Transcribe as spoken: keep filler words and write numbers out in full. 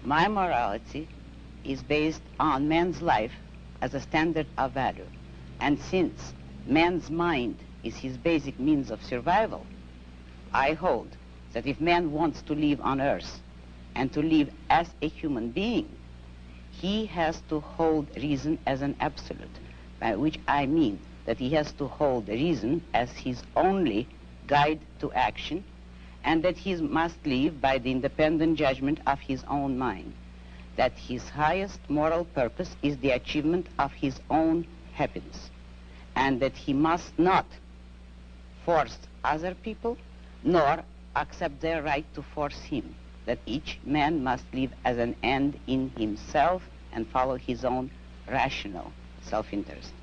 My morality is based on man's life as a standard of value. And since man's mind is his basic means of survival, I hold that if man wants to live on earth and to live as a human being, he has to hold reason as an absolute, by which I mean that he has to hold reason as his only guide to action, and that he must live by the independent judgment of his own mind, that his highest moral purpose is the achievement of his own happiness, and that he must not force other people, nor accept their right to force him, that each man must live as an end in himself and follow his own rational self-interest.